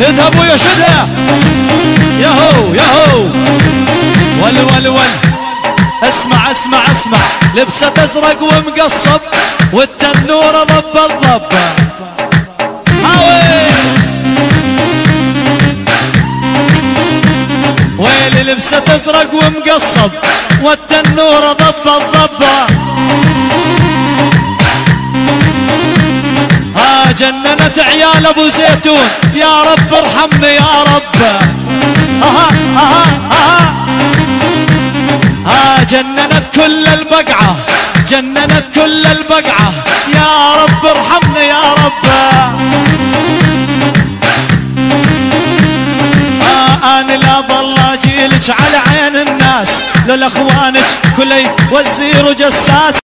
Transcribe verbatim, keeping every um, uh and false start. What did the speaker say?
شدها ابويا شدها، ياهو ياهو ول ول ول. اسمع اسمع اسمع، لبسة ازرق ومقصب والتنورة ضب الضب. هاوي ويلي لبسة ازرق ومقصب والتنورة ضب الضب. ها جننت عيال ابو زيتون، يا رب ارحمني يا رب. اها اها اها ها جننت كل البقعة، جننت كل البقعة، يا رب ارحمني يا رب. ها انا لا ظل اجيلك على عين الناس، للاخوانك كلي وزير وجساس.